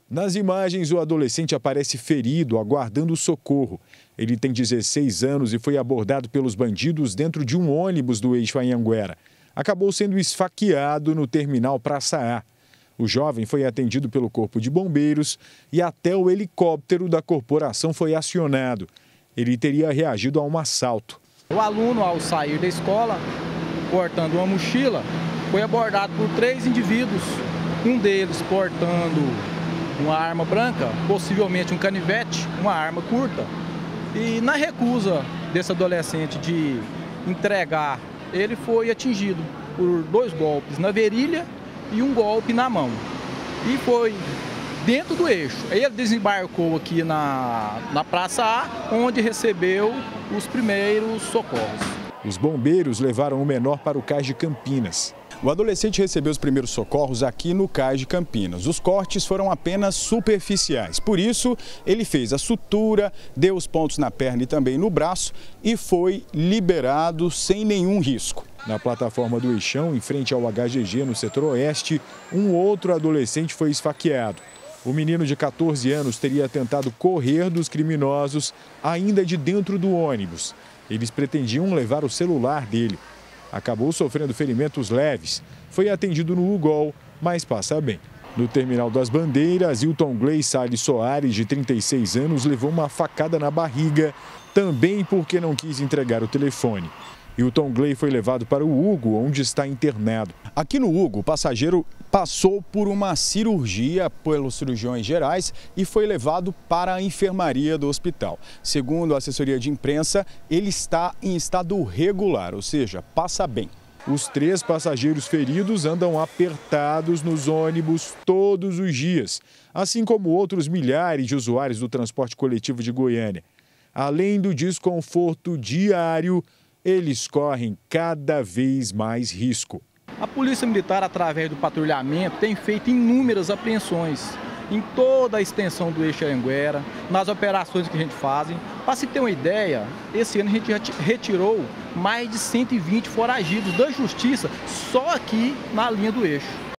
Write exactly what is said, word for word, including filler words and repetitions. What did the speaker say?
Nas imagens, o adolescente aparece ferido, aguardando socorro. Ele tem dezesseis anos e foi abordado pelos bandidos dentro de um ônibus do eixo Anhanguera. Acabou sendo esfaqueado no terminal Praça A. O jovem foi atendido pelo Corpo de Bombeiros e até o helicóptero da corporação foi acionado. Ele teria reagido a um assalto. O aluno, ao sair da escola, portando uma mochila, foi abordado por três indivíduos, um deles portando uma arma branca, possivelmente um canivete, uma arma curta. E na recusa desse adolescente de entregar, ele foi atingido por dois golpes na virilha e um golpe na mão. E foi dentro do eixo. Ele desembarcou aqui na, na Praça A, onde recebeu os primeiros socorros. Os bombeiros levaram o menor para o Cais de Campinas. O adolescente recebeu os primeiros socorros aqui no Cais de Campinas. Os cortes foram apenas superficiais. Por isso, ele fez a sutura, deu os pontos na perna e também no braço e foi liberado sem nenhum risco. Na plataforma do Eixão, em frente ao H G G, no setor oeste, um outro adolescente foi esfaqueado. O menino de quatorze anos teria tentado correr dos criminosos ainda de dentro do ônibus. Eles pretendiam levar o celular dele. Acabou sofrendo ferimentos leves. Foi atendido no U G O L, mas passa bem. No Terminal das Bandeiras, Hilton Gley Salles Soares, de trinta e seis anos, levou uma facada na barriga, também porque não quis entregar o telefone. Hilton Gley foi levado para o Hugo, onde está internado. Aqui no Hugo, o passageiro passou por uma cirurgia pelos cirurgiões gerais e foi levado para a enfermaria do hospital. Segundo a assessoria de imprensa, ele está em estado regular, ou seja, passa bem. Os três passageiros feridos andam apertados nos ônibus todos os dias, assim como outros milhares de usuários do transporte coletivo de Goiânia. Além do desconforto diário, eles correm cada vez mais risco. A Polícia Militar, através do patrulhamento, tem feito inúmeras apreensões em toda a extensão do eixo Anhanguera, nas operações que a gente faz. Para se ter uma ideia, esse ano a gente já retirou mais de cento e vinte foragidos da Justiça só aqui na linha do eixo.